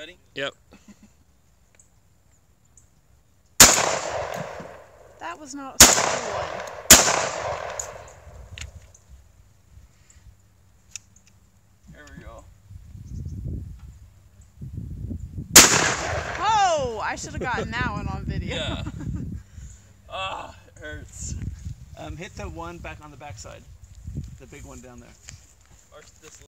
Ready? Yep. That was not a single one. Here we go. Oh, I should have gotten that one on video. Yeah. Ah, it hurts. Hit the one back on the backside. The big one down there. Or this